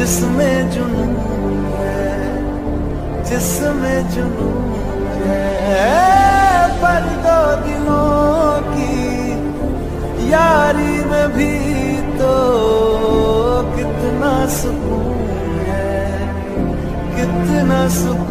जिसमें जुनून है, जिसमें जुनून है। पर दो दिलों की यारी में भी तो कितना सुकून है, कितना सुकून